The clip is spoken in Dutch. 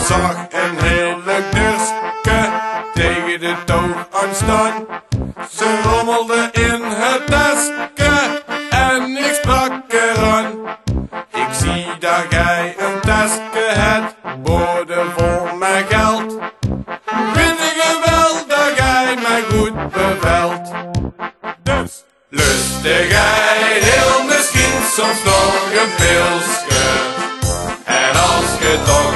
zag een heel leuk durske tegen de toog aan staan. Ze rommelde in het tasje en ik sprak eraan. Ik zie dat gij een tasje hebt, boordevol met geld. Vind ik wel dat gij mij goed bevelt. Dus lustig gij heel misschien soms nog een pilsje. En als je toch